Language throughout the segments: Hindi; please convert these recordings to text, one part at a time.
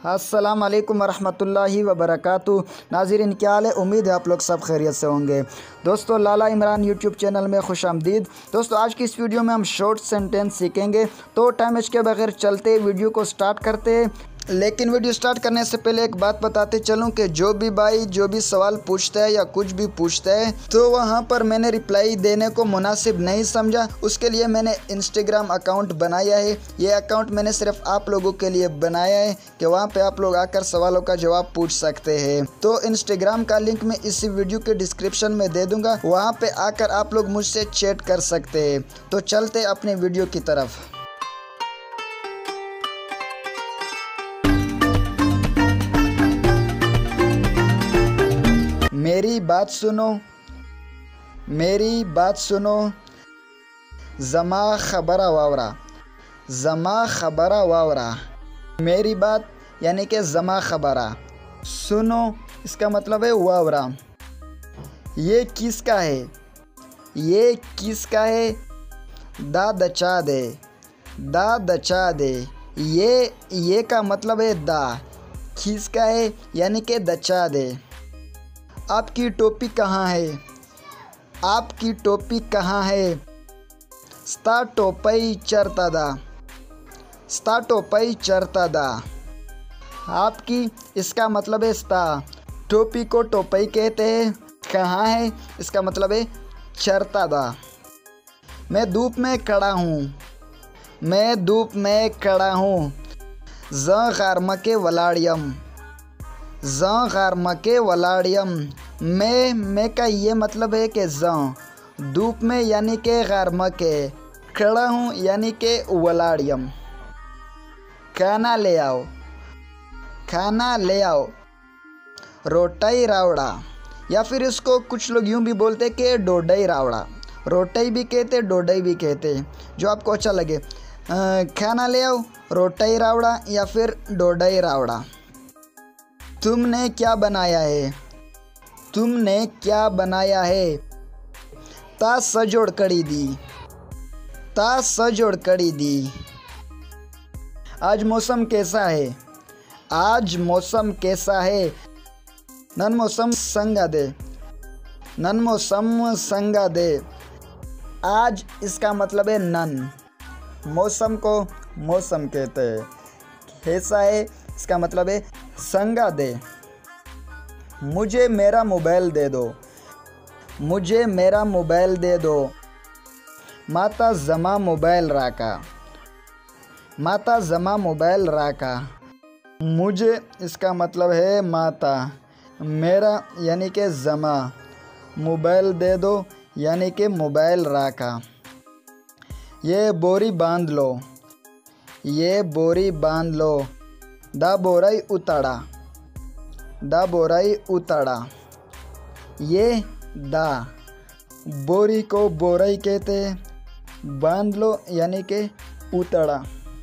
अस्सलाम वालेकुम वरहमतुल्लाहि वबरकातुहू। नाज़रीन क्या हाल है, उम्मीद है आप लोग सब खैरियत से होंगे। दोस्तों लाला इमरान यूट्यूब चैनल में खुश आमदीद। दोस्तों आज की इस वीडियो में हम शॉर्ट सेंटेंस सीखेंगे, तो टाइम वेस्ट के बगैर चलते वीडियो को स्टार्ट करते हैं। लेकिन वीडियो स्टार्ट करने से पहले एक बात बताते चलूं कि जो भी भाई जो भी सवाल पूछता है या कुछ भी पूछता है तो वहां पर मैंने रिप्लाई देने को मुनासिब नहीं समझा, उसके लिए मैंने इंस्टाग्राम अकाउंट बनाया है। ये अकाउंट मैंने सिर्फ आप लोगों के लिए बनाया है कि वहां पे आप लोग आकर सवालों का जवाब पूछ सकते हैं। तो इंस्टाग्राम का लिंक मैं इसी वीडियो के डिस्क्रिप्शन में दे दूंगा, वहाँ पे आकर आप लोग मुझसे चैट कर सकते हैं। तो चलते अपने वीडियो की तरफ। मेरी बात सुनो, मेरी बात सुनो, जमा खबरा वावरा, जमा खबरा वावरा। मेरी बात यानी कि जमा खबरा, सुनो इसका मतलब है वावरा। ये किसका है, ये किसका है, दा दचा दे, दा दचा दे। ये का मतलब है दा, किसका है यानी कि दचा दे। आपकी टोपी कहाँ है, आपकी टोपी कहाँ है, स्ता टोपई चरता स्ता टोपई चरता। आपकी इसका मतलब है स्ता, टोपी को टोपई कहते हैं। कहाँ है इसका मतलब है चरता। मैं धूप में खड़ा हूँ, मैं धूप में खड़ा हूँ, ज गारम के वलाड़ियम, ज गारम के वलाड़ियम। मैं का ये मतलब है कि ज धूप में यानी के गारम के, खड़ा हूँ यानी के वलाड़ियम। खाना ले आओ, खाना ले आओ, रोटाई रावड़ा, या फिर इसको कुछ लोग यूँ भी बोलते कि डोडई रावड़ा। रोटाई भी कहते, डोडई भी कहते, जो आपको अच्छा लगे। खाना ले आओ, रोटाई रावड़ा या फिर डोडई रावड़ा। तुमने क्या बनाया है, तुमने क्या बनाया है, ता सजोड़ कड़ी दी, ता सजोड़ कड़ी दी। आज मौसम कैसा है, आज मौसम कैसा है, नन मौसम संगा दे, नन मौसम संगा दे। आज इसका मतलब है नन, मौसम को मौसम कहते हैं। कैसा है इसका मतलब है संगा दे। मुझे मेरा मोबाइल दे दो, मुझे मेरा मोबाइल दे दो, माता जमा मोबाइल राका, माता जमा मोबाइल राका। मुझे इसका मतलब है माता, मेरा यानी कि जमा, मोबाइल दे दो यानी कि मोबाइल राका। ये बोरी बांध लो, ये बोरी बांध लो, दा बोराई उताड़ा, दा बोराई उताड़ा। ये दा, बोरी को बोराई कहते, बांध लो यानी कि उताड़ा।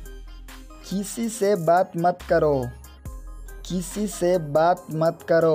किसी से बात मत करो, किसी से बात मत करो,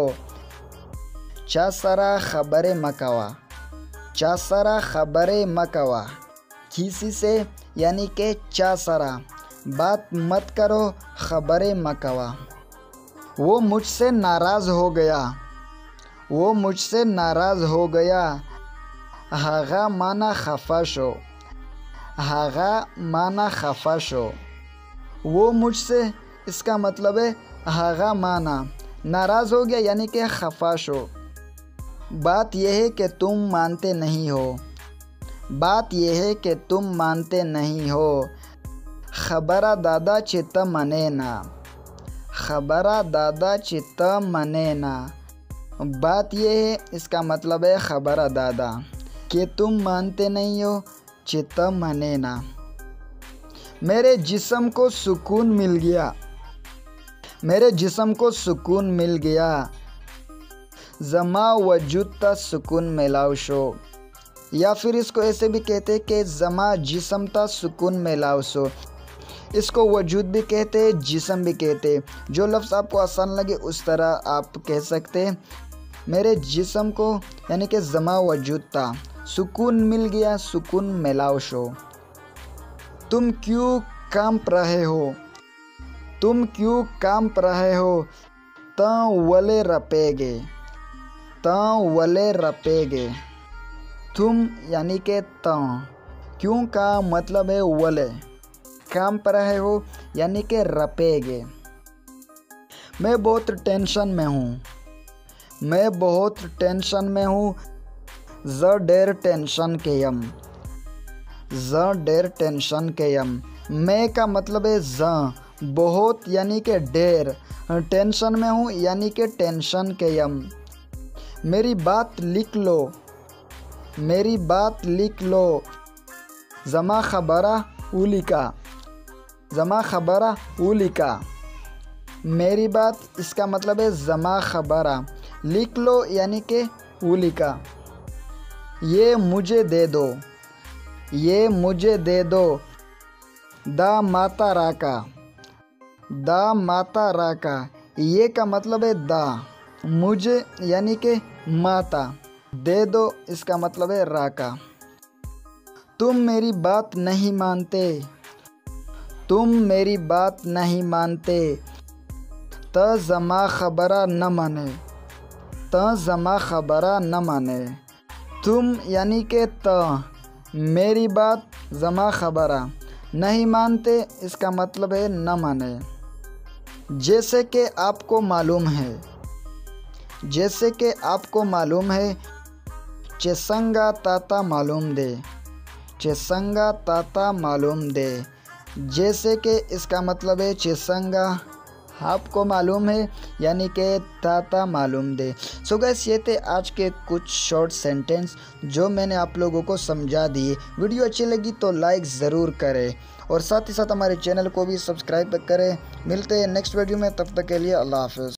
चासरा खबरें मकावा, चासरा खबरें मकावा। किसी से यानी कि चासरा, बात मत करो, खबरें मकावा। वो मुझसे नाराज़ हो गया, वो मुझसे नाराज़ हो गया, हागा माना खफाशो, हागा माना खफाशो। वो मुझसे इसका मतलब है हागा माना, नाराज़ हो गया यानी कि खफाशो। बात यह है कि तुम मानते नहीं हो, बात यह है कि तुम मानते नहीं हो, खबरा दादा चित्त मने ना, खबरा दादा चित्त मने ना। बात यह है इसका मतलब है खबरा दादा कि तुम मानते नहीं हो, चित्त मने ना। मेरे जिस्म को सुकून मिल गया, मेरे जिस्म को सुकून मिल गया, जमा वजूद ता सुकून मिलाओ शो। या फिर इसको ऐसे भी कहते कि जमा जिस्म ता सुकून मिलाओ शो। इसको वजूद भी कहते, जिस्म भी कहते, जो लफ्ज़ आपको आसान लगे उस तरह आप कह सकते। मेरे जिस्म को यानी कि जमा वजूद था, सुकून मिल गया, सुकून मिलाओ शो। तुम क्यों कांप रहे हो, तुम क्यों कांप रहे हो? त वले रपेगे, त वले रपेगे। तुम यानी के त, क्यों का मतलब है वले, कांप रहे हो यानी के रपेगे। मैं बहुत टेंशन में हूँ, मैं बहुत टेंशन में हूँ। ज डेर टेंशन के यम, ज डेर टेंशन के यम। मैं का मतलब है ज, बहुत यानी के डेर, टेंशन में हूँ यानी के टेंशन के यम। मेरी बात लिख लो, मेरी बात लिख लो। जमा खबरा उलिका, जमा खबरा उलिका। मेरी बात, इसका मतलब है जमा खबरा, लिख लो यानी के उलिका। ये मुझे दे दो, ये मुझे दे दो। दा माता राका, दा माता राका। ये का मतलब है दा, मुझे यानी के माता, दे दो इसका मतलब है राका। तुम मेरी बात नहीं मानते, तुम मेरी बात नहीं मानते। त जमा खबरा न माने, त जमा खबरा न माने। तुम यानी के त, मेरी बात जमा खबरा, नहीं मानते इसका मतलब है न माने। जैसे कि आपको मालूम है, जैसे कि आपको मालूम है। चेसंगा ताता मालूम दे, चेसंगा ताता मालूम दे। जैसे कि इसका मतलब है चेसंगा, आपको मालूम है यानी कि ताता मालूम दे। सो गाइस, ये थे आज के कुछ शॉर्ट सेंटेंस जो मैंने आप लोगों को समझा दिए। वीडियो अच्छी लगी तो लाइक ज़रूर करें और साथ ही साथ हमारे चैनल को भी सब्सक्राइब करें। मिलते हैं नेक्स्ट वीडियो में, तब तक के लिए अल्लाह हाफ़िज़।